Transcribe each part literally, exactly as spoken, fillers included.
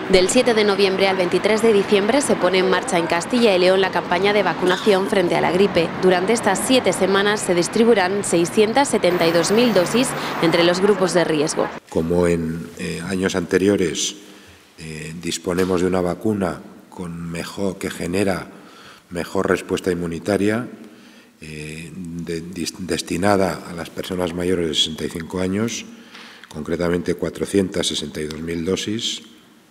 Del siete de noviembre al veintitrés de diciembre se pone en marcha en Castilla y León la campaña de vacunación frente a la gripe. Durante estas siete semanas se distribuirán seiscientas setenta y dos mil dosis entre los grupos de riesgo. Como en eh, años anteriores eh, disponemos de una vacuna con mejor, que genera mejor respuesta inmunitaria, eh, de, destinada a las personas mayores de sesenta y cinco años, concretamente cuatrocientas sesenta y dos mil dosis.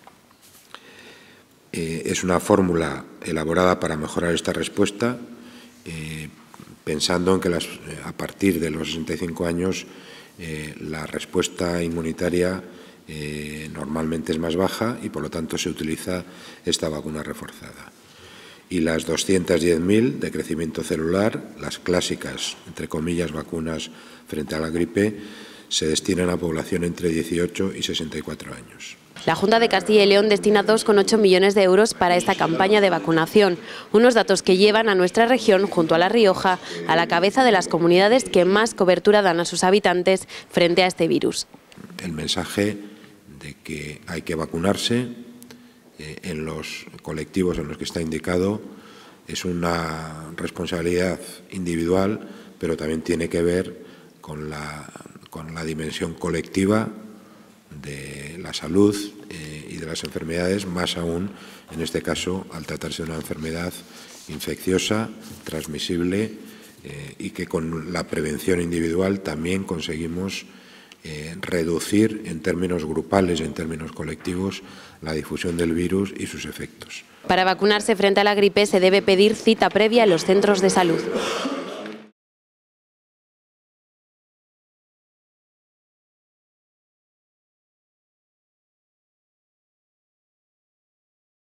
Eh, es una fórmula elaborada para mejorar esta respuesta, eh, pensando en que las, a partir de los sesenta y cinco años eh, la respuesta inmunitaria eh, normalmente es más baja y por lo tanto se utiliza esta vacuna reforzada. Y las doscientas diez mil de crecimiento celular, las clásicas, entre comillas, vacunas frente a la gripe, se destinan a población entre dieciocho y sesenta y cuatro años. La Junta de Castilla y León destina dos coma ocho millones de euros para esta campaña de vacunación, unos datos que llevan a nuestra región, junto a La Rioja, a la cabeza de las comunidades que más cobertura dan a sus habitantes frente a este virus. El mensaje de que hay que vacunarse eh, en los colectivos en los que está indicado es una responsabilidad individual, pero también tiene que ver con la, con la dimensión colectiva de la salud eh, y de las enfermedades, más aún en este caso al tratarse de una enfermedad infecciosa, transmisible eh, y que con la prevención individual también conseguimos eh, reducir en términos grupales, en términos colectivos, la difusión del virus y sus efectos. Para vacunarse frente a la gripe se debe pedir cita previa en los centros de salud.